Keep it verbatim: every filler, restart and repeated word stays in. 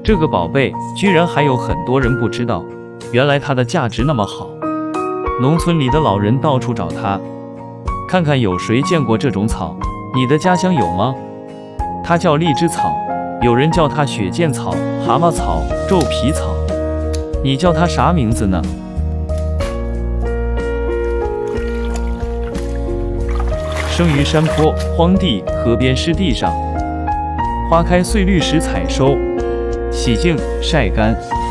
这个宝贝居然还有很多人不知道，原来它的价值那么好。农村里的老人到处找它，看看有谁见过这种草，你的家乡有吗？它叫荔枝草，有人叫它雪见草、蛤蟆草、皱皮草，你叫它啥名字呢？生于山坡、荒地、河边湿地上，花开翠绿时采收，洗净晒干。